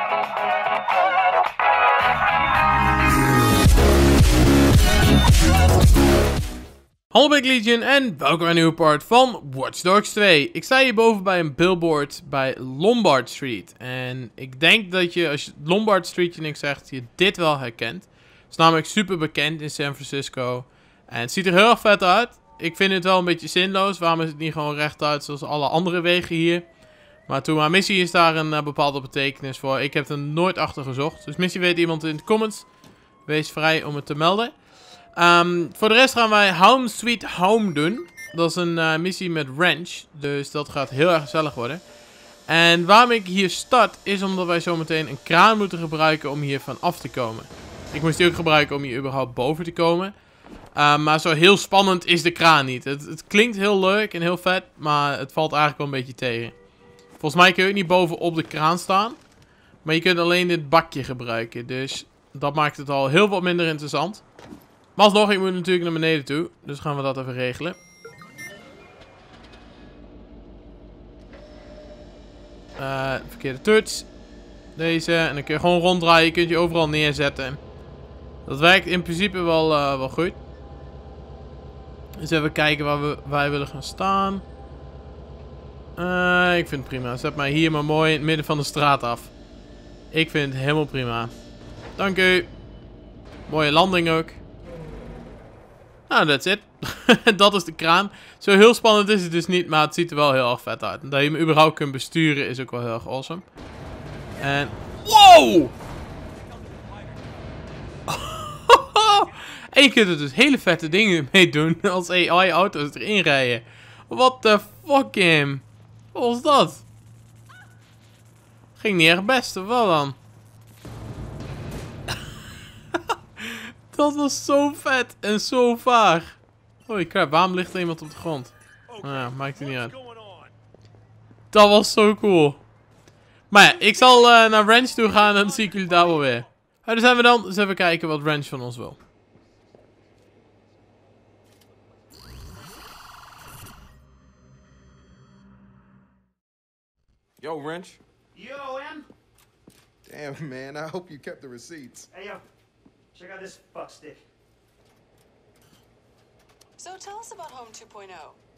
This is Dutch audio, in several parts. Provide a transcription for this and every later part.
Hallo Big Legion en welkom bij een nieuwe part van Watch Dogs 2. Ik sta hier boven bij een billboard bij Lombard Street. En ik denk dat je, als je Lombard Street je niks zegt, je dit wel herkent. Het is namelijk super bekend in San Francisco. En het ziet er heel erg vet uit. Ik vind het wel een beetje zinloos. Waarom is het niet gewoon rechtuit zoals alle andere wegen hier? Maar toen mijn missie is daar een bepaalde betekenis voor. Ik heb er nooit achter gezocht. Dus missie weet iemand in de comments. Wees vrij om het te melden. Voor de rest gaan wij Home Sweet Home doen. Dat is een missie met Ranch. Dus dat gaat heel erg gezellig worden. En waarom ik hier start is omdat wij zometeen een kraan moeten gebruiken om hier van af te komen. Ik moest die ook gebruiken om hier überhaupt boven te komen. Maar zo heel spannend is de kraan niet. Het klinkt heel leuk en heel vet, maar het valt eigenlijk wel een beetje tegen. Volgens mij kun je ook niet boven op de kraan staan. Maar je kunt alleen dit bakje gebruiken. Dus dat maakt het al heel wat minder interessant. Maar alsnog, ik moet natuurlijk naar beneden toe. Dus gaan we dat even regelen. Verkeerde touch. Deze. En dan kun je gewoon ronddraaien. Je kunt je overal neerzetten. Dat werkt in principe wel goed. Dus even kijken waar wij willen gaan staan. Ik vind het prima. Zet mij hier maar mooi in het midden van de straat af. Ik vind het helemaal prima. Dank u. Mooie landing ook. Nou, that's it. Dat is de kraan. Zo heel spannend is het dus niet, maar het ziet er wel heel erg vet uit. En dat je hem überhaupt kunt besturen is ook wel heel erg awesome. En... Wow! En je kunt er dus hele vette dingen mee doen als AI-auto's erin rijden. What the fuck, game? Wat was dat? Ging niet erg best, of wel dan? Dat was zo vet en zo vaag. Holy crap, waarom ligt er iemand op de grond? Nou ja, maakt het niet uit. Dat was zo cool. Maar ja, ik zal naar Ranch toe gaan en dan zie ik jullie daar wel weer. Daar zijn we dan. Dus even kijken wat Ranch van ons wil. Yo, Ranch. Yo, M. Damn, man, I hope you kept the receipts. Hey, yo. Check out this fuckstick. So tell us about Home 2.0.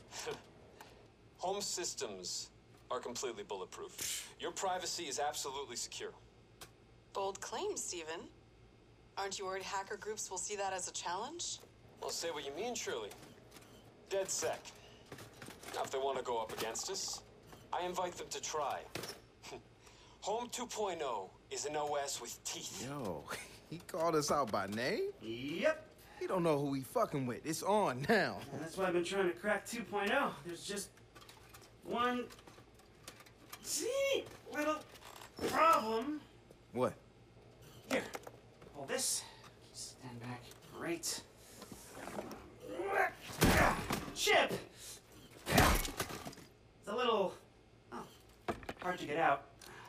Home systems are completely bulletproof. Your privacy is absolutely secure. Bold claim, Steven. Aren't you worried hacker groups will see that as a challenge? Well, say what you mean, Shirley. Dead sec. Now, if they want to go up against us, I invite them to try. Home 2.0 is an OS with teeth. Yo, he called us out by name? Yep. He don't know who he fucking with. It's on now. And that's why I've been trying to crack 2.0. There's just one teeny little problem. What? Here, hold this. Stand back. Great. Chip! It's a little hard to get out.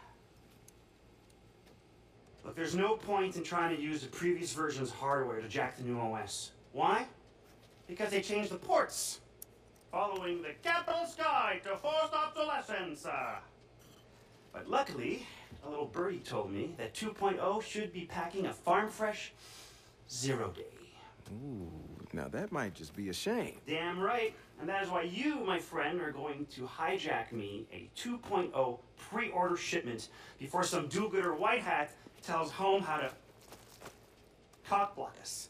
Look, there's no point in trying to use the previous version's hardware to jack the new OS. Why? Because they changed the ports. Following the capital's guide to forced obsolescence. But luckily, a little birdie told me that 2.0 should be packing a farm fresh 0 day. Ooh, now that might just be a shame. Damn right. And that is why you, my friend, are going to hijack me a 2.0 pre-order shipment before some do-gooder white hat tells Home how to cock-block us.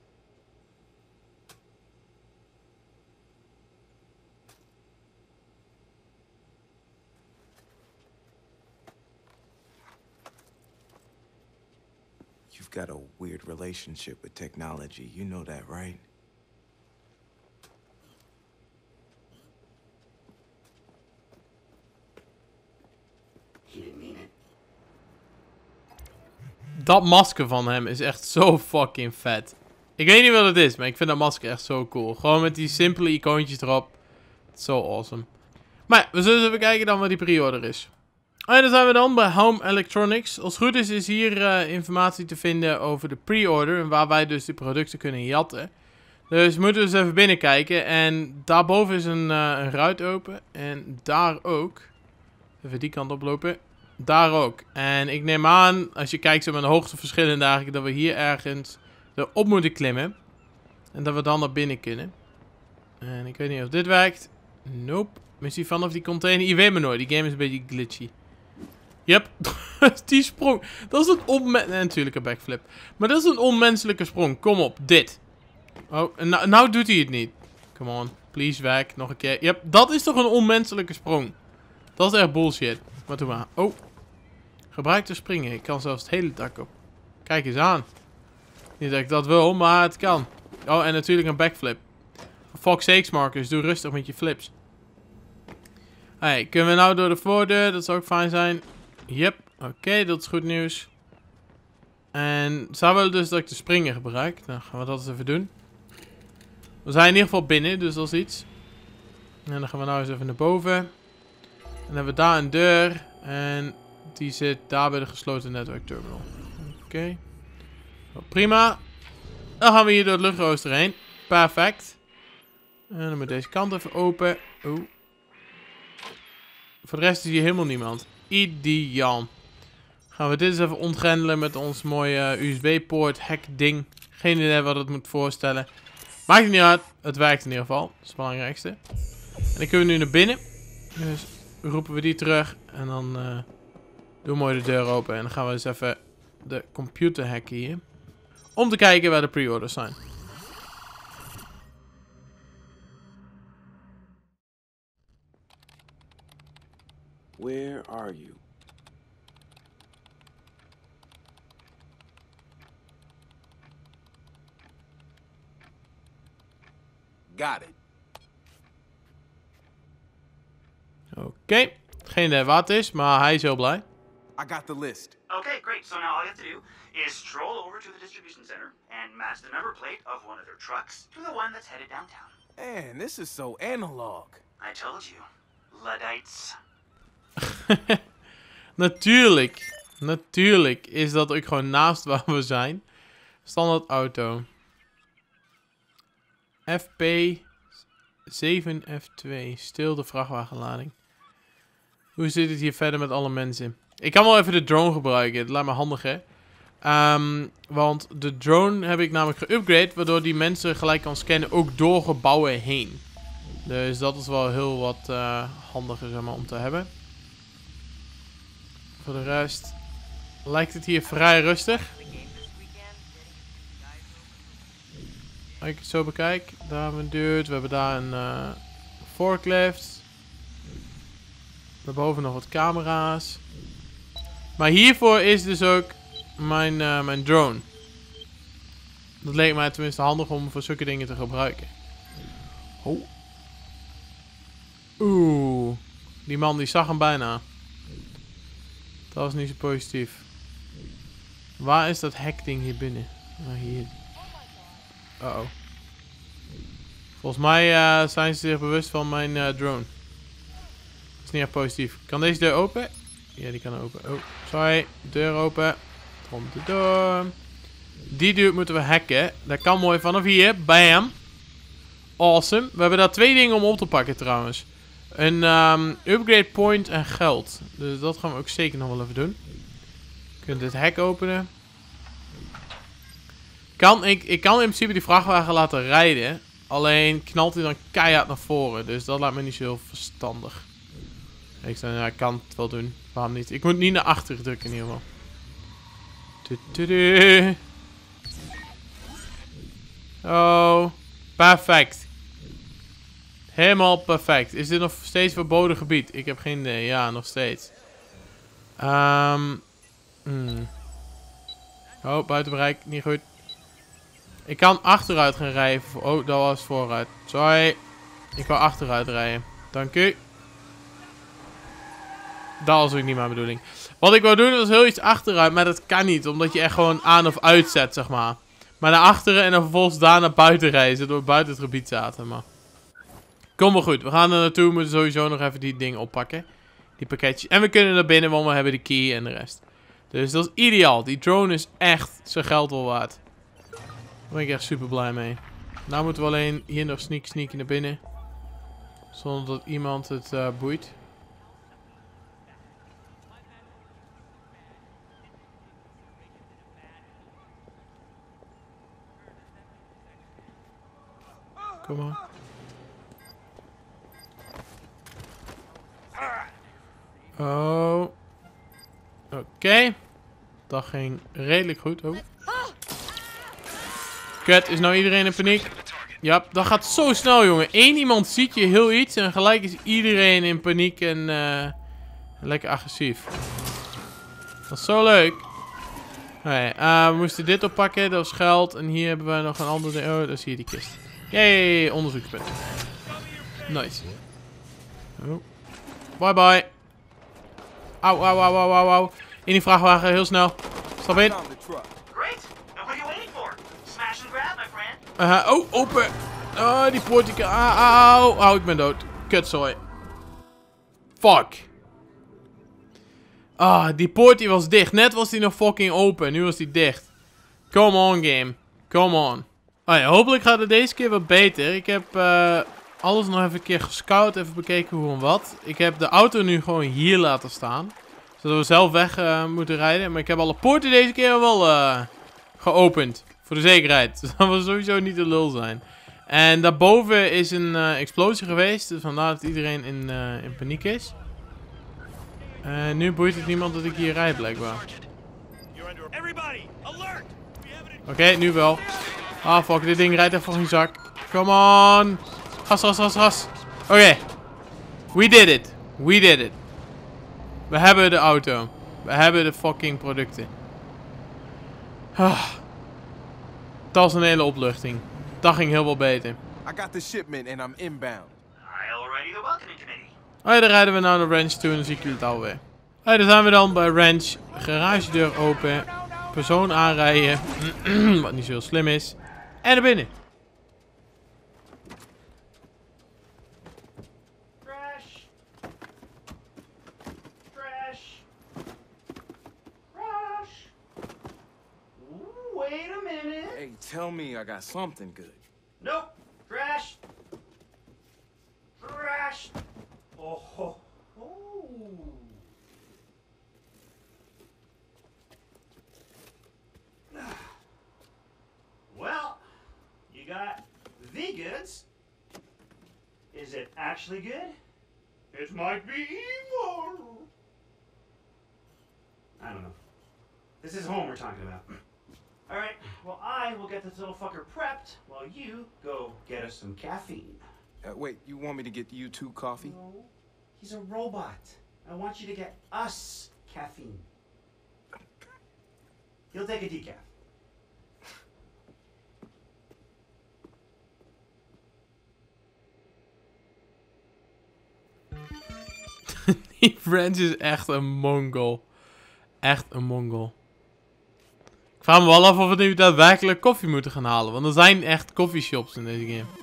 You've got a weird relationship with technology. You know that, right? He didn't mean it. Dat masker van hem is echt zo fucking vet. Ik weet niet wat het is, maar ik vind dat masker echt zo cool. Gewoon met die simpele icoontjes erop. Zo awesome. Maar ja, we zullen eens even kijken dan wat die pre-order is. En dan zijn we dan bij Home Electronics. Als het goed is hier informatie te vinden over de pre-order. En waar wij dus de producten kunnen jatten. Dus we moeten dus even binnenkijken. En daarboven is een ruit open. En daar ook. Even die kant oplopen. Daar ook. En ik neem aan, als je kijkt zo met de hoogteverschillen eigenlijk, dat we hier ergens erop moeten klimmen. En dat we dan naar binnen kunnen. En ik weet niet of dit werkt. Nope. Missie vanaf die container. Je weet me nooit. Die game is een beetje glitchy. Yep. Die sprong. Dat is een onmenselijke... natuurlijk een backflip. Maar dat is een onmenselijke sprong. Kom op. Dit. Oh, en nou doet hij het niet. Come on. Please, weg. Nog een keer. Yep. Dat is toch een onmenselijke sprong. Dat is echt bullshit. Maar doe maar. Oh. Gebruik te springen. Ik kan zelfs het hele dak op. Kijk eens aan. Niet dat ik dat wil, maar het kan. Oh, en natuurlijk een backflip. For fuck's sakes, Marcus. Doe rustig met je flips. Hey, kunnen we nou door de voordeur? Dat zou ook fijn zijn. Yep. Oké, dat is goed nieuws. En zou wel dus dat ik de springen gebruik. Dan gaan we dat eens even doen. We zijn in ieder geval binnen, dus dat is iets. En dan gaan we nou eens even naar boven. En dan hebben we daar een deur. En die zit daar bij de gesloten netwerkterminal. Oké. Prima. Dan gaan we hier door het luchtrooster heen. Perfect. En dan moet deze kant even open. Oeh. Voor de rest is hier helemaal niemand. Ideaal. Gaan we dit eens even ontgrendelen met ons mooie USB-poort hack ding. Geen idee wat het moet voorstellen. Maakt het niet uit. Het werkt in ieder geval. Dat is het belangrijkste. En dan kunnen we nu naar binnen. Dus roepen we die terug. En dan doen we mooi de deur open. En dan gaan we eens even de computer hacken hier. Om te kijken waar de pre-orders zijn. Where are you? Got it. Oké. Geen idee wat het is, maar hij is heel blij. I got the list. Okay, great. So now all you have to do is stroll over to the distribution center and match the number plate of one of their trucks to the one that's headed downtown. Man, this is so analog. I told you. Luddites. Natuurlijk. Natuurlijk is dat ook gewoon naast waar we zijn. Standaard auto. FP 7F2. Stil de vrachtwagenlading. Hoe zit het hier verder met alle mensen? Ik kan wel even de drone gebruiken. Het lijkt me handig, hè? Want de drone heb ik namelijk geüpgrade. Waardoor die mensen gelijk kan scannen. Ook door gebouwen heen. Dus dat is wel heel wat handiger, zeg maar, om te hebben. Voor de rest lijkt het hier vrij rustig. Als ik het zo bekijk. Daar hebben we een dude. We hebben daar een forklift. Daarboven nog wat camera's. Maar hiervoor is dus ook mijn drone. Dat leek mij tenminste handig om voor zulke dingen te gebruiken. Oh. Oeh. Die man die zag hem bijna. Dat was niet zo positief. Waar is dat hackding hier binnen? Ah, hier. Uh-oh. Volgens mij zijn ze zich bewust van mijn drone. Dat is niet echt positief. Kan deze deur open? Ja, die kan open. Oh, sorry. Deur open. Komt de door. Die dude moeten we hacken. Dat kan mooi vanaf hier. Bam. Awesome. We hebben daar 2 dingen om op te pakken trouwens. Een upgrade point en geld. Dus dat gaan we ook zeker nog wel even doen. Je kunt dit hek openen. Ik kan in principe die vrachtwagen laten rijden. Alleen knalt hij dan keihard naar voren. Dus dat lijkt me niet zo heel verstandig. Ik zei, ja, ik kan het wel doen. Waarom niet? Ik moet niet naar achter drukken in ieder geval. Oh, perfect. Helemaal perfect. Is dit nog steeds verboden gebied? Ik heb geen idee. Ja, nog steeds. Oh, buiten bereik. Niet goed. Ik kan achteruit gaan rijden. Oh, dat was vooruit. Sorry. Ik wou achteruit rijden. Dank u. Dat was ook niet mijn bedoeling. Wat ik wou doen was heel iets achteruit. Maar dat kan niet. Omdat je echt gewoon aan of uitzet, zeg maar. Maar naar achteren en dan vervolgens daar naar buiten rijden. Zodat we buiten het gebied zaten. Maar kom maar goed. We gaan er naartoe. We moeten sowieso nog even die dingen oppakken. Die pakketjes. En we kunnen naar binnen. Want we hebben de key en de rest. Dus dat is ideaal. Die drone is echt zijn geld wel waard. Daar ben ik echt super blij mee. Nou moeten we alleen hier nog sneaky naar binnen. Zonder dat iemand het boeit. Kom maar. Oh. Oké. Dat ging redelijk goed. Oh. Kut, is nou iedereen in paniek? Ja, dat gaat zo snel, jongen. Eén iemand ziet je heel iets en gelijk is iedereen in paniek en lekker agressief. Dat is zo leuk. We moesten dit oppakken, dat was geld. En hier hebben we nog een ander ding. Oh, dat is hier die kist. Yay, onderzoekspunt. Nice. Oh. Bye bye. Auw, auw, auw, auw, auw, auw. In die vrachtwagen, heel snel. Stap in. Great. Now what are you waiting for? Smash and grab, my friend. Oh, open. Oh, die poort. Auw, auw, ik ben dood. Kutzooi. Fuck. Ah, die poort die was dicht. Net was die nog fucking open. Nu was die dicht. Come on, game. Come on. Oh ja, hopelijk gaat het deze keer wat beter. Ik heb alles nog even een keer gescout. Even bekeken hoe en wat. Ik heb de auto nu gewoon hier laten staan. Zodat we zelf weg moeten rijden. Maar ik heb alle poorten deze keer wel geopend. Voor de zekerheid. Dus dat we sowieso niet de lul zijn. En daarboven is een explosie geweest. Dus vandaar dat iedereen in paniek is. Nu boeit het niemand dat ik hier rijd, blijkbaar. Oké, nu wel. Ah, fuck. Dit ding rijdt echt voor geen zak. Come on. Gas, gas, gas, gas. Oké. We did it. We did it. We hebben de auto. We hebben de fucking producten. Dat was een hele opluchting. Dat ging heel wel beter. I got the shipment and I'm inbound. I already the welcoming committee. Oh ja, dan rijden we naar de ranch toe en dan zie ik jullie het alweer. Oh ja, daar zijn we dan bij ranch. Garagedeur open. Persoon aanrijden. Wat niet zo heel slim is. En naar binnen. Crash. Crash. Crash. Wait a minute. Hey, tell me I got something good. Nope. Crash. Crash. Oh, ho, ho. Well, you got the goods. Is it actually good? It might be evil. I don't know. This is home we're talking about. Alright, well I will get this little fucker prepped while you go get us some caffeine. Wait, you want me to get you two coffee? No, he's a robot. I want you to get us caffeine. He'll take a decaf. Die French is echt een Mongol. Echt een Mongol. Ik vraag me wel af of we nu daadwerkelijk koffie moeten gaan halen. Want er zijn echt coffeeshops in deze game.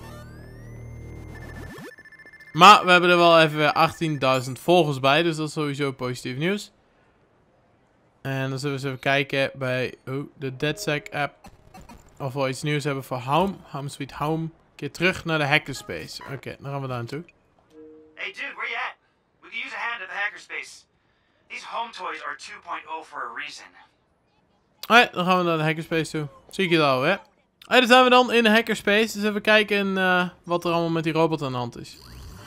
Maar we hebben er wel even 18.000 volgers bij. Dus dat is sowieso positief nieuws. En dan zullen we eens even kijken bij de DedSec app. Of we iets nieuws hebben voor Home. Home Sweet Home. Een keer terug naar de hackerspace. Oké, dan gaan we daar naartoe. Hey dude, where you at? We could use a hand at the hackerspace. These home toys are 2.0 for a reason. Alright, dan gaan we naar de hackerspace toe. Zie ik je daar alweer. Alright, dan zijn we dan in de hackerspace. Dus even kijken wat er allemaal met die robot aan de hand is.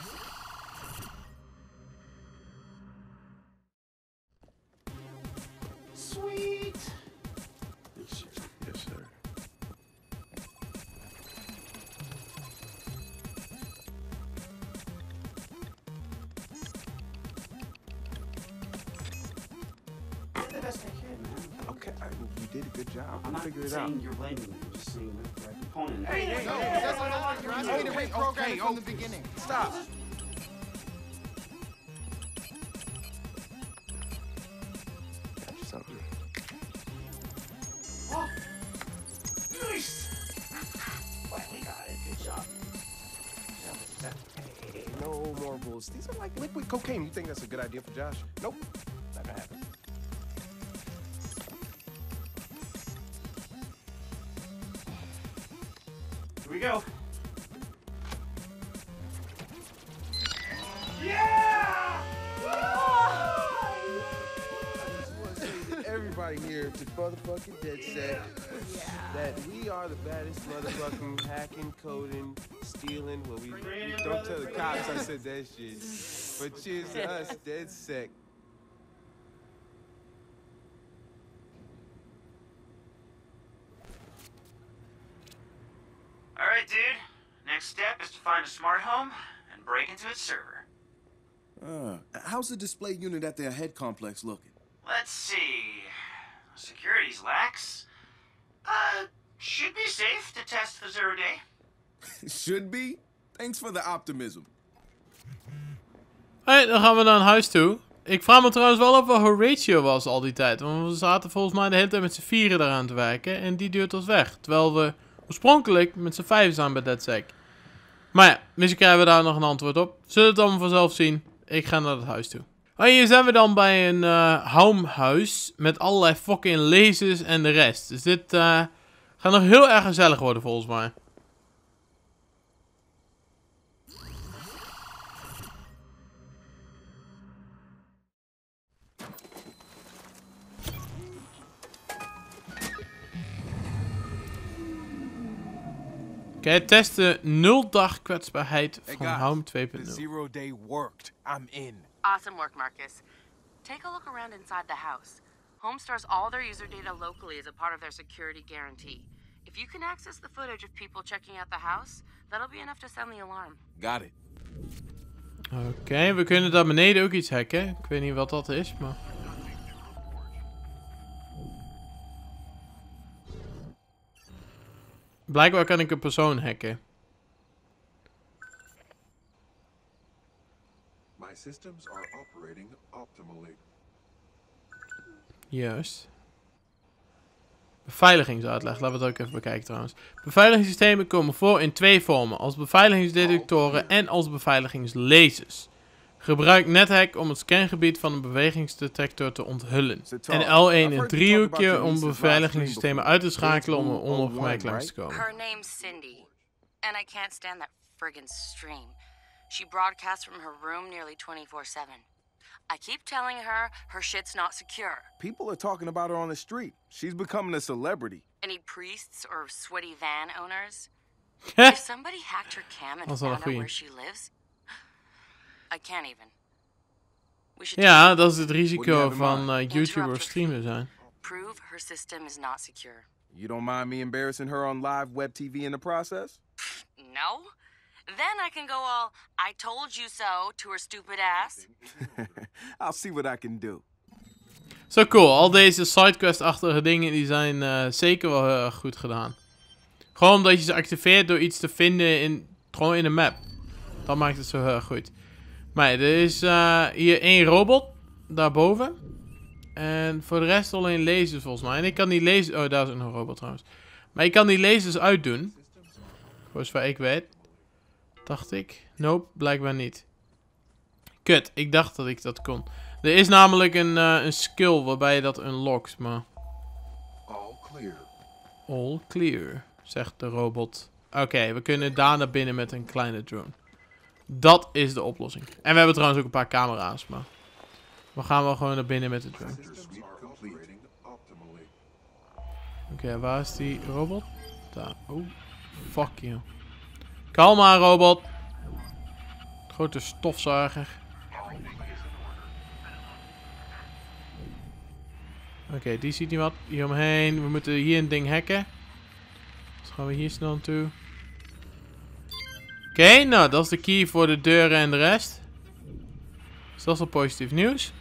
Sweet. Yes, sir. Did the best I can, man. Okay, you did a good job. I'm not Figure it out. saying you're blaming me. I'm just saying the right component. Hey, no, that's not you're asking me to reprogram it from the beginning. Stop. Something. Oh, nice. Well, we got it. Good job. Hey, no more bulls. These are like liquid cocaine. You think that's a good idea for Josh? Nope. Not gonna happen. Here we go. Yeah! I just want to say that everybody everybody here to motherfucking DedSec that we are the baddest motherfucking hacking, coding, stealing. Well, we don't tell the cops I said that shit. But cheers to us, DedSec. Alright, dude. Next step is to find a smart home and break into its server. How's the display unit at their head complex looking? Let's see. Security's lax. Should be safe to test for 0 day. Should be. Thanks for the optimism. Hey, dan gaan we naar een huis toe. Ik vraag me trouwens wel af waar Horatio was al die tijd. Want we zaten volgens mij de hele tijd met z'n vieren eraan te werken. En die duurt ons weg. Terwijl we oorspronkelijk met z'n vijven zijn bij DedSec. Maar ja, misschien krijgen we daar nog een antwoord op. Zullen we het allemaal vanzelf zien. Ik ga naar het huis toe. Oh, hier zijn we dan bij een homehuis. Met allerlei fucking lasers en de rest. Dus dit gaat nog heel erg gezellig worden volgens mij. Oké, testen 0 dag kwetsbaarheid van Home 2.0. The 0 day worked. I'm in. Awesome work, Marcus. Take a look around inside the house. Home stores all their user data locally as a part of their security guarantee. If you can access the footage of people checking out the house, that'll be enough to sound the alarm. Got it. Oké, we kunnen daar beneden ook iets hacken. Ik weet niet wat dat is, maar... Blijkbaar kan ik een persoon hacken. My systems are operating optimally. Juist. Beveiligingsuitleg, laten we het ook even bekijken trouwens. Beveiligingssystemen komen voor in 2 vormen. Als beveiligingsdetectoren en als beveiligingslasers. Gebruik NetHack om het scangebied van een bewegingsdetector te onthullen. En L1 een driehoekje om beveiligingssystemen uit te schakelen om er onopgemerkt langs te komen. Her name's Cindy. And I can't stand that friggin' stream. She broadcasts from her room nearly 24/7. I keep telling her shit's not secure. People are talking about her on the street. She's becoming a celebrity. Any priests or sweaty van owners? If somebody hacked her cam and found out where she lives, I can't even. Ja, dat is het risico van YouTuber streamer zijn. Prove her system is not secure. You don't mind me embarrassing her on live web TV in the process? No. Then I can go all, I told you so, to her stupid ass. I'll see what I can do. Zo cool. Al deze sidequest-achtige dingen die zijn zeker wel heel erg goed gedaan. Gewoon omdat je ze activeert door iets te vinden gewoon in de map. Dat maakt het zo heel erg goed. Maar er is hier 1 robot. Daarboven. En voor de rest alleen lasers volgens mij. En ik kan die lasers... Oh, daar is ook nog een robot trouwens. Maar ik kan die lasers uitdoen. Voor zover ik weet. Dacht ik. Nope, blijkbaar niet. Kut, ik dacht dat ik dat kon. Er is namelijk een skill waarbij je dat unlockt, maar... All clear. All clear, zegt de robot. Oké, we kunnen daar naar binnen met een kleine drone. Dat is de oplossing. En we hebben trouwens ook een paar camera's, maar... We gaan wel gewoon naar binnen met de drone. Oké, waar is die robot? Daar. Oh, fuck you. Kalm aan, robot. Grote stofzuiger. Oké, die ziet niet wat. Hier omheen. We moeten hier een ding hacken. Dus gaan we hier snel naartoe. Oké, nou dat is de key voor de deuren en de rest. Dus dat is wel positief nieuws.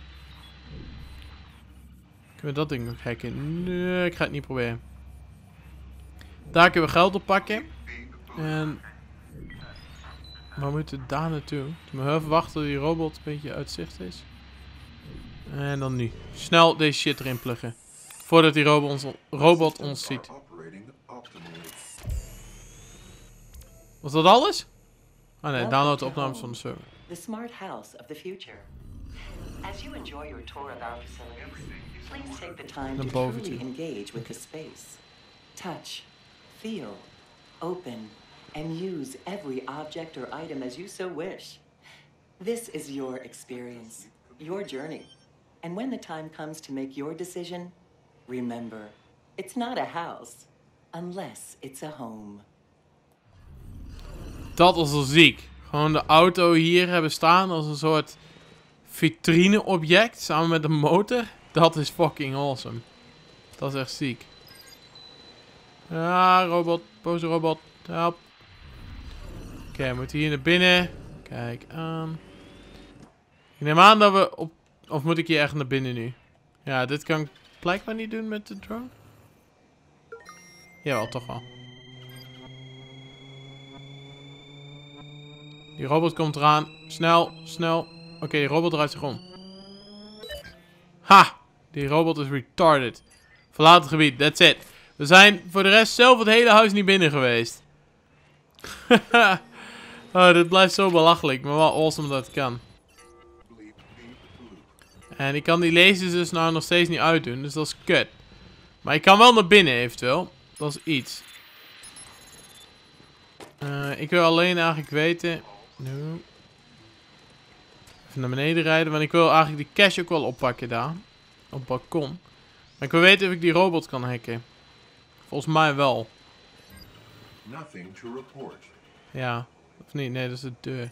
Kunnen we dat ding nog hacken? Nee, ik ga het niet proberen. Daar kunnen we geld op pakken. En... we moeten daar naartoe. We moeten even wachten tot die robot een beetje uit zicht is. En dan nu. Snel deze shit erin pluggen. Voordat die robot ons ziet. Was dat alles? Oh nee, download de opnames van de server. The smart house of the future. As you enjoy your tour of our facilities, please take the time to truly engage with the space. Touch, feel, open, and use every object or item as you so wish. This is your experience, your journey. And when the time comes to make your decision, Remember, it's not a house unless it's a home. Dat was al ziek. Gewoon de auto hier hebben staan als een soort vitrine-object samen met de motor. Dat is fucking awesome. Dat is echt ziek. Ja, robot. Boze robot. Help. Oké, we moeten hier naar binnen. Kijk aan. Ik neem aan dat we op... Of moet ik hier echt naar binnen nu? Ja, dit kan ik blijkbaar niet doen met de drone. Jawel, toch wel. Die robot komt eraan. Snel, snel. Oké, die robot draait zich om. Ha! Die robot is retarded. Verlaat het gebied, that's it. We zijn voor de rest zelf het hele huis niet binnen geweest. Oh, dit blijft zo belachelijk. Maar wel awesome dat het kan. En ik kan die lasers dus nou nog steeds niet uitdoen. Dus dat is kut. Maar ik kan wel naar binnen eventueel. Dat is iets. Ik wil alleen eigenlijk weten... No. Even naar beneden rijden. Want ik wil eigenlijk die cash ook wel oppakken daar. Op het balkon. Maar ik wil weten of ik die robot kan hacken. Volgens mij wel. Nothing to report. Ja. Of niet? Nee, dat is de deur.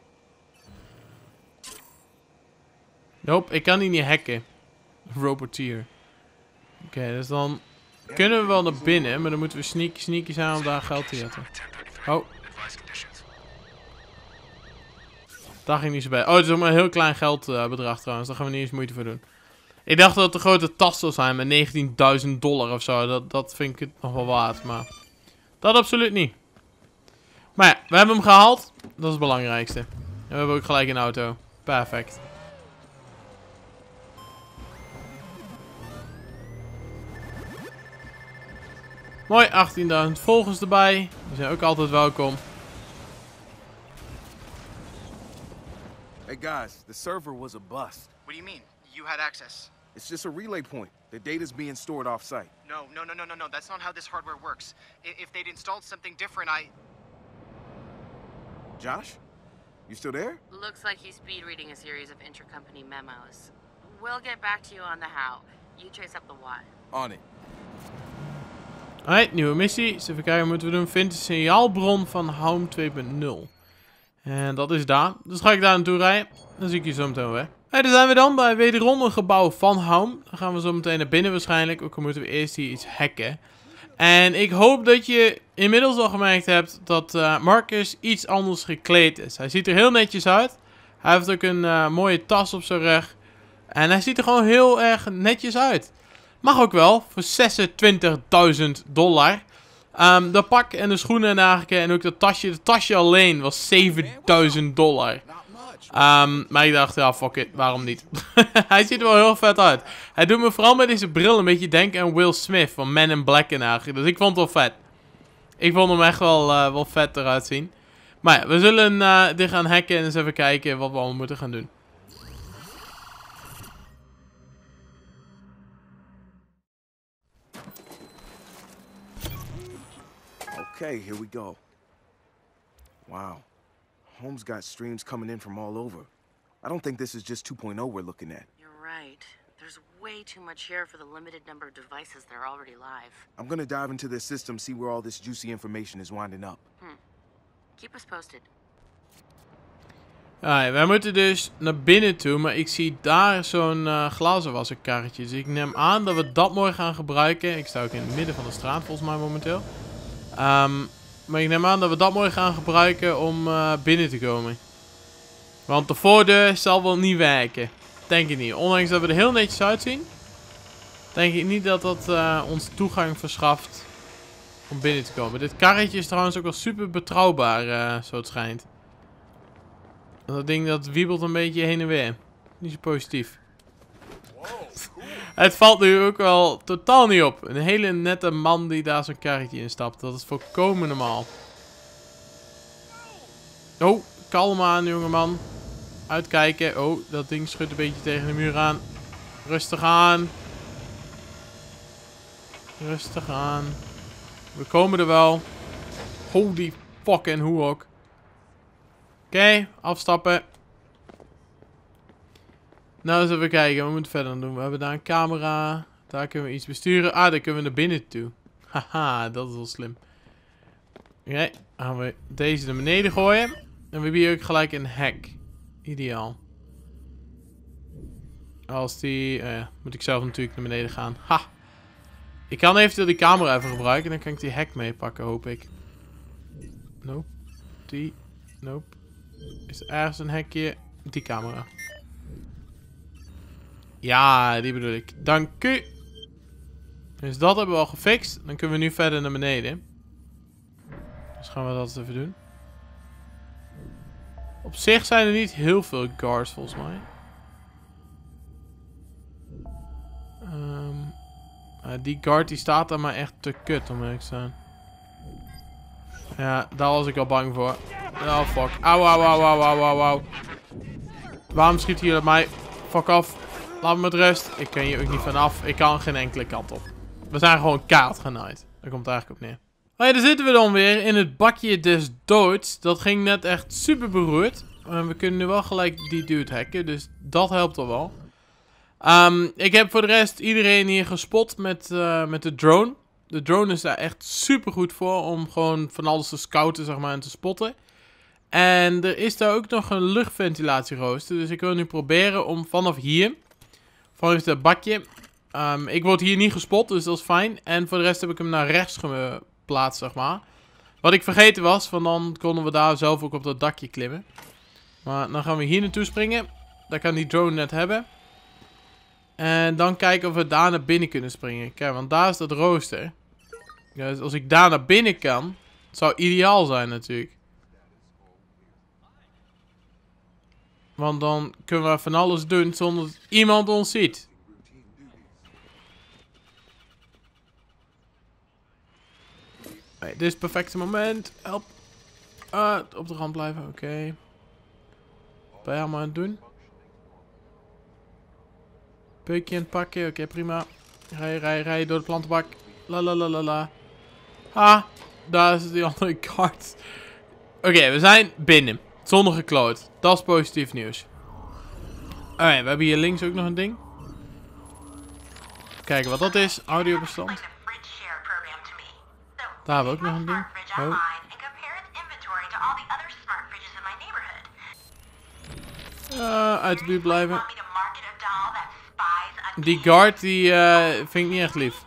Nope, ik kan die niet hacken. Roboteer. Oké, dus dan kunnen we wel naar binnen. Maar dan moeten we sneaky zijn om daar geld te zetten. Oh. Daar ging niet zo bij. Oh, het is ook maar een heel klein geldbedrag trouwens. Daar gaan we niet eens moeite voor doen. Ik dacht dat het een grote tas zou zijn met $19.000 of zo. Dat vind ik het nog wel waard. Maar dat absoluut niet. Maar ja, we hebben hem gehaald. Dat is het belangrijkste. En we hebben ook gelijk een auto. Perfect. Mooi, 18.000 volgers erbij. Die zijn ook altijd welkom. Hey guys, the server was a bust. What do you mean? You had access? It's just a relay point. The data's being stored off-site. No. That's not how this hardware works. If they'd installed something different, Josh? You still there? Looks like he's speed reading a series of intercompany memos. We'll get back to you on the how. You chase up the why. On it. Alright, nieuwe missie. Dus even kijken, wat moeten we doen? Vind de signaalbron van Home 2.0. En dat is daar. Dus ga ik daar naartoe rijden. Dan zie ik je zo meteen weer. Hey, daar zijn we dan bij wederom een gebouw van Home. Dan gaan we zo meteen naar binnen waarschijnlijk. Ook al moeten we eerst hier iets hacken. En ik hoop dat je inmiddels al gemerkt hebt dat Marcus iets anders gekleed is. Hij ziet er heel netjes uit. Hij heeft ook een mooie tas op zijn rug. En hij ziet er gewoon heel erg netjes uit. Mag ook wel, voor $26.000. De pak en de schoenen en dergelijke en ook dat tasje. Het tasje alleen was $7.000. Maar ik dacht, ja, fuck it, waarom niet? Hij ziet er wel heel vet uit. Hij doet me vooral met deze bril een beetje denken aan Will Smith van Men in Black en eigenlijk. Dus ik vond het wel vet. Ik vond hem echt wel vet eruit zien. Maar ja, we zullen dit gaan hacken en eens even kijken wat we allemaal moeten gaan doen. Okay, here we go. Wow. Home's got streams coming in from all over. I don't think this is just 2.0 we're looking at. You're right. There's way too much here for the limited number of devices that are already live. I'm gonna dive into their system, see where all this juicy information is winding up. Keep us posted. Wij moeten dus naar binnen toe, maar ik zie daar zo'n glazenwasserkarretje. Dus ik neem aan dat we dat mooi gaan gebruiken. Ik sta ook in het midden van de straat volgens mij momenteel. Maar ik neem aan dat we dat mooi gaan gebruiken om binnen te komen. Want de voordeur zal wel niet werken. Denk ik niet. Ondanks dat we er heel netjes uitzien. Denk ik niet dat dat ons toegang verschaft om binnen te komen. Dit karretje is trouwens ook wel super betrouwbaar, zo het schijnt. Dat ding dat wiebelt een beetje heen en weer. Niet zo positief. Het valt nu ook wel totaal niet op. Een hele nette man die daar zo'n karretje in stapt. Dat is volkomen normaal. Oh, kalm aan jongeman. Uitkijken. Oh, dat ding schudt een beetje tegen de muur aan. Rustig aan. Rustig aan. We komen er wel. Holy fucking hoe ook. Oké, afstappen. Nou, eens even kijken. Wat moeten we verder doen? We hebben daar een camera. Daar kunnen we iets besturen. Ah, daar kunnen we naar binnen toe. Haha, dat is wel slim. Oké, gaan we deze naar beneden gooien. En we hebben hier ook gelijk een hek. Ideaal. Als die... moet ik zelf natuurlijk naar beneden gaan. Ha! Ik kan eventueel die camera even gebruiken. Dan kan ik die hek meepakken, hoop ik. Nope. Die. Nope. Is er ergens een hekje? Die camera. Ja, die bedoel ik. Dank u. Dus dat hebben we al gefixt. Dan kunnen we nu verder naar beneden. Dus gaan we dat even doen. Op zich zijn er niet heel veel guards volgens mij. Die guard die staat daar maar echt te kut om eerlijk te zijn. Ja, daar was ik al bang voor. Oh fuck. Auw, auw, auw, auw, auw, auw, auw. Waarom schiet jullie op mij? Fuck af. Laat me met rust. Ik kan hier ook niet vanaf. Ik kan geen enkele kant op. We zijn gewoon kaart genaaid. Daar komt het eigenlijk op neer. Oh ja, daar zitten we dan weer in het bakje des doods. Dat ging net echt super beroerd. We kunnen nu wel gelijk die dude hacken. Dus dat helpt al wel. Ik heb voor de rest iedereen hier gespot met de drone. De drone is daar echt super goed voor om gewoon van alles te scouten, zeg maar, en te spotten. En er is daar ook nog een luchtventilatierooster. Dus ik wil nu proberen om vanaf hier, vanaf het bakje, ik word hier niet gespot, dus dat is fijn. En voor de rest heb ik hem naar rechts geplaatst, zeg maar. Wat ik vergeten was, want dan konden we daar zelf ook op dat dakje klimmen. Maar dan gaan we hier naartoe springen. Daar kan die drone net hebben. En dan kijken of we daar naar binnen kunnen springen. Kijk, want daar is dat rooster. Ja, dus als ik daar naar binnen kan, zou ideaal zijn natuurlijk. Want dan kunnen we van alles doen zonder dat iemand ons ziet. Nee, dit is het perfecte moment. Help. Op de rand blijven, oké. Wat ben je allemaal aan het doen? Peukje aan het pakken, oké, prima. Rij door de plantenbak. La la la la la. Ah, daar is die andere kaart. Oké, we zijn binnen. Zonder gekloot. Dat is positief nieuws. Alright, we hebben hier links ook nog een ding. Kijken wat dat is. Audiobestand. Daar hebben we ook nog een ding. Oh. Uit de buurt blijven. Die guard, die vind ik niet echt lief.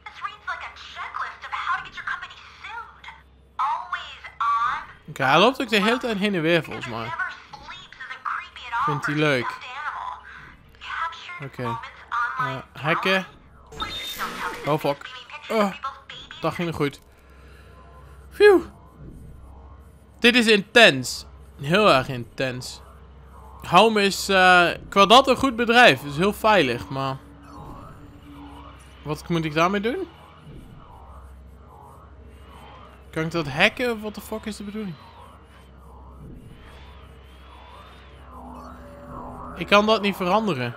Oké, hij loopt ook de hele tijd heen en weer volgens mij. Vindt hij leuk. Oké. Hacken. Oh fuck. Dat ging nog goed. Phew. Dit is intens. Heel erg intens. Home is qua dat een goed bedrijf. Het is heel veilig, maar... Wat moet ik daarmee doen? Kan ik dat hacken of wat de fuck is de bedoeling? Ik kan dat niet veranderen.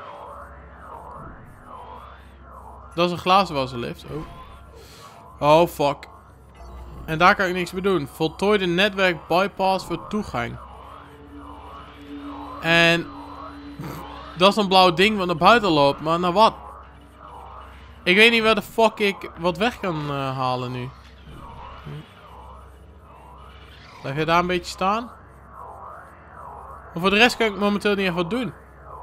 Dat is een glazenwasserlift. Oh. Oh fuck. En daar kan ik niks mee doen. Voltooi de netwerk bypass voor toegang. En dat is een blauw ding wat naar buiten loopt. Maar naar wat? Ik weet niet waar de fuck ik wat weg kan halen nu. Blijf je daar een beetje staan? Maar voor de rest kan ik momenteel niet echt wat doen.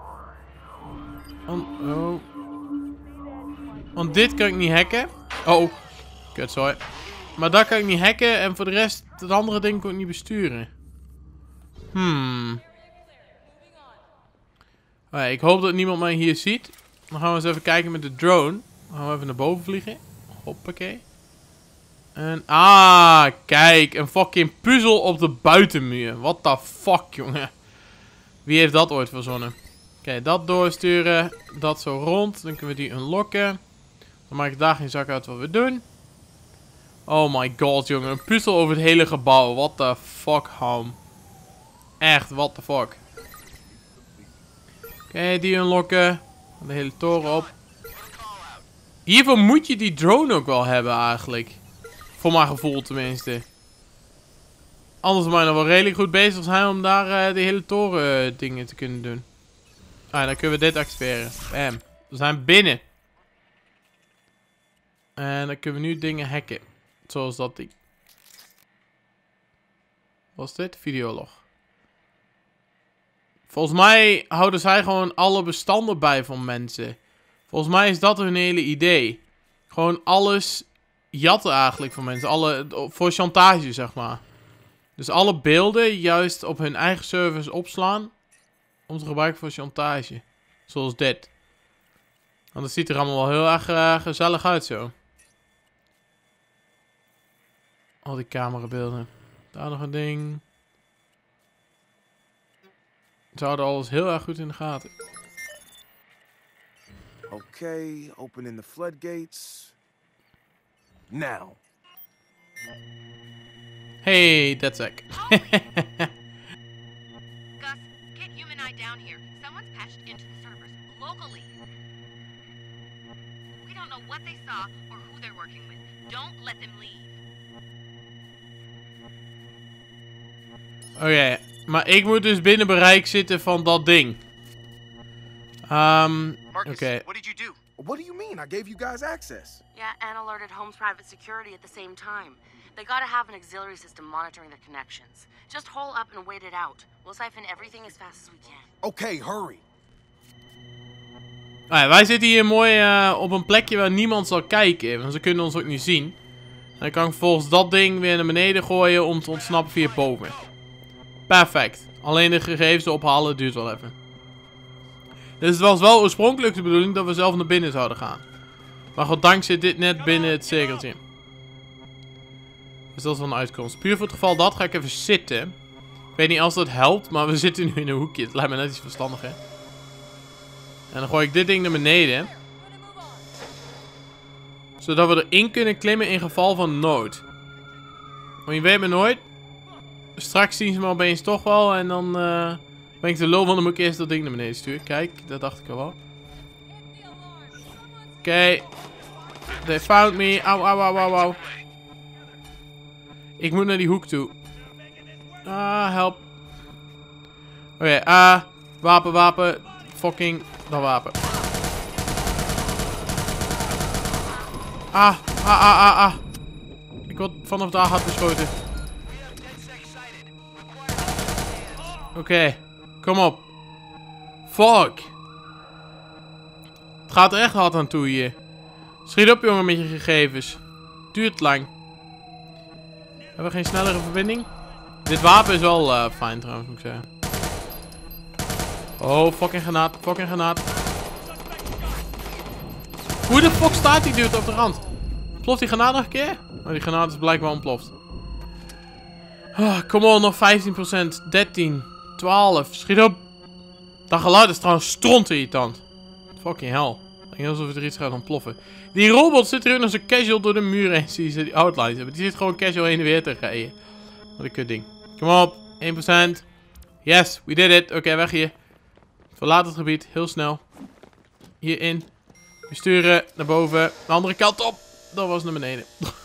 Want dit kan ik niet hacken. Oh. Kut, sorry. Maar daar kan ik niet hacken. En voor de rest, het andere ding kan ik niet besturen. Ik hoop dat niemand mij hier ziet. Dan gaan we eens even kijken met de drone. Dan gaan we even naar boven vliegen. Hoppakee. En, kijk. Een fucking puzzel op de buitenmuur. What the fuck, jongen. Wie heeft dat ooit verzonnen? Oké, dat doorsturen. Dat zo rond. Dan kunnen we die unlocken. Dan maakt daar geen zak uit wat we doen. Oh my god, jongen. Een puzzel over het hele gebouw. What the fuck, Ham. Echt, what the fuck. Oké, die unlocken. De hele toren op. Hiervoor moet je die drone ook wel hebben eigenlijk. Voor mijn gevoel tenminste. Anders moet je nog wel redelijk goed bezig zijn om daar de hele toren dingen te kunnen doen. Dan kunnen we dit activeren. Bam. We zijn binnen. En dan kunnen we nu dingen hacken. Zoals dat ding. Wat is dit? Videolog. Volgens mij houden zij gewoon alle bestanden bij van mensen. Volgens mij is dat hun hele idee. Gewoon alles jatten eigenlijk van mensen. Voor chantage, zeg maar. Dus alle beelden juist op hun eigen servers opslaan. Om te gebruiken voor chantage. Zoals dit. Want het ziet er allemaal wel heel erg gezellig uit zo. Al die camerabeelden. Daar nog een ding. Ze houden alles heel erg goed in de gaten. Okay, opening the floodgates. Now. Hey, DedSec. Gus, get Human Eye down here. Someone's patched into the servers, locally. We don't know what they saw or who they're working with. Don't let them leave. Oké, maar ik moet dus binnen bereik zitten van dat ding. Marcus, okay. What did you do? What do you mean? I gave you guys access. Yeah, and alerted Home's private security at the same time. They gotta have an auxiliary system monitoring their connections. Just hole up and wait it out. We'll siphon everything as fast as we can. Okay, hurry. Wij zitten hier mooi op een plekje waar niemand zal kijken. Want ze kunnen ons ook niet zien. En dan kan ik volgens dat ding weer naar beneden gooien om te ontsnappen via boven. Perfect. Alleen de gegevens ophalen duurt wel even. Dus het was wel oorspronkelijk de bedoeling dat we zelf naar binnen zouden gaan. Maar goddank zit dit net binnen het cirkeltje. Dus dat is wel een uitkomst. Puur voor het geval dat ga ik even zitten. Ik weet niet als dat helpt, maar we zitten nu in een hoekje. Het lijkt me net iets verstandiger. En dan gooi ik dit ding naar beneden. Zodat we erin kunnen klimmen in geval van nood. Want je weet maar nooit. Straks zien ze me opeens toch wel. En dan ben ik de lul van, dan moet ik eerst dat ding naar beneden sturen. Kijk, dat dacht ik al wel. Oké. They found me. Au, au, au, au, au. Ik moet naar die hoek toe. Help. Oké, wapen, wapen. Fucking dat wapen. Ik word vanaf daar hard beschoten. Oké, kom op. Fuck. Het gaat er echt hard aan toe hier. Schiet op jongen met je gegevens. Duurt lang. Hebben we geen snellere verbinding? Dit wapen is wel fijn trouwens, moet ik zeggen. Oh, fucking granaat, fucking granaat. Hoe de fuck staat die dude op de rand? Ploft die granaat nog een keer? Oh, die granaat is blijkbaar ontploft. Kom on, nog 15%. 13. 12. Schiet op. Dat geluid is trouwens strontirritant. Fucking hell. Ik denk alsof er iets gaat ontploffen. Die robot zit er ook nog zo casual door de muur heen. Zie je die outlines hebben. Die zit gewoon casual heen en weer te rijden. Wat een kut ding. Kom op. 1%. Yes, we did it. Oké, weg hier. Verlaat het gebied. Heel snel. Hierin. We sturen naar boven. De andere kant op. Dat was naar beneden.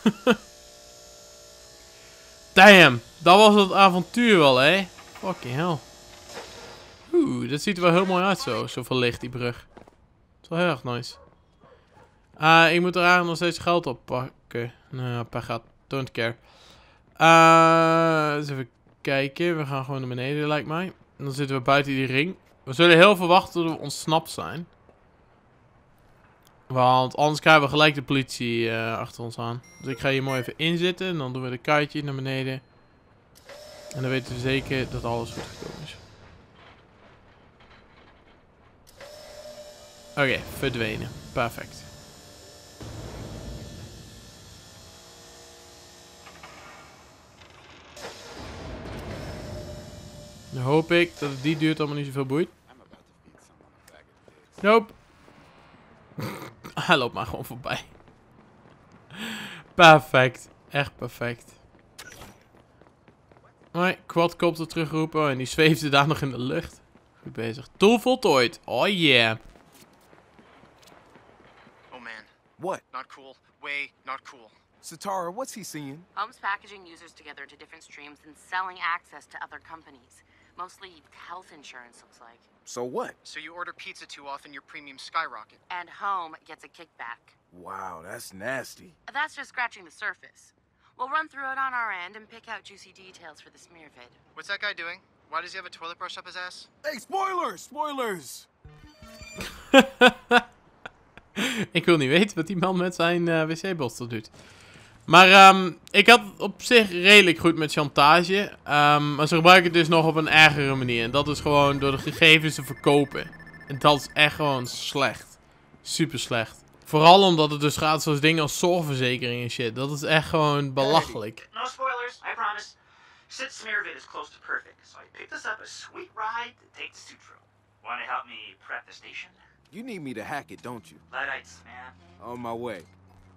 Damn. Dat was het avontuur wel, hè. Fucking hell. Oeh, dat ziet er wel heel mooi uit zo. Zo verlicht die brug. Dat is wel heel erg nice. Ik moet er eigenlijk nog steeds geld op pakken. Nou, per gaat. Don't care. Eens even kijken. We gaan gewoon naar beneden, lijkt mij. En dan zitten we buiten die ring. We zullen heel veel wachten tot we ontsnapt zijn. Want anders krijgen we gelijk de politie achter ons aan. Dus ik ga hier mooi even inzitten. En dan doen we de kaartje naar beneden. En dan weten we zeker dat alles goed gekomen is. Oké, verdwenen. Perfect. Dan hoop ik dat het die duurt allemaal niet zoveel boeit. Nope. Hij loopt maar gewoon voorbij. Perfect. Echt perfect. Mooi, quadcopter terugroepen. En die zweefde daar nog in de lucht. Goed bezig. Doel voltooid. Oh yeah. Oh man. What? Not cool. Way not cool. Satara, what's he seeing? Home's packaging users together to different streams and selling access to other companies. Mostly health insurance, looks like. So what? So you order pizza too often, your premiums skyrocket. And Home gets a kickback. Wow, that's nasty. That's just scratching the surface. We'll run through it on our end and pick out juicy details for the smear vid. What's that guy doing? Why does he have a toilet brush up his ass? Hey, spoilers! Spoilers! Ik wil niet weten wat die man met zijn wc-borstel doet. Maar ik had het op zich redelijk goed met chantage. Maar ze gebruiken het dus nog op een ergere manier. En dat is gewoon door de gegevens te verkopen. En dat is echt gewoon slecht. Super slecht. Vooral omdat het dus gaat zoals dingen als zorgverzekering en shit. Dat is echt gewoon belachelijk. No spoilers, I promise. Sid's smear vid is close to perfect, so I picked us up a sweet ride to take the Sutro. Want to help me prep the station? You need me to hack it, don't you? Luddites, man. On my way.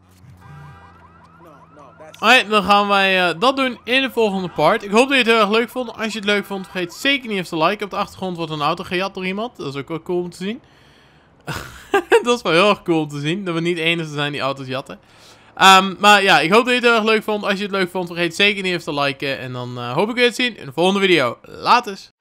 Alright, dan gaan wij dat doen in de volgende part. Ik hoop dat je het heel erg leuk vond. Als je het leuk vond, vergeet zeker niet even te liken. Op de achtergrond wordt een auto gejat door iemand. Dat is ook wel cool om te zien. Dat is wel heel erg cool om te zien. Dat we niet de enige zijn die auto's jatten. Maar ja, ik hoop dat je het heel erg leuk vond. Als je het leuk vond, vergeet zeker niet even te liken. En dan hoop ik weer te zien in de volgende video. Laters!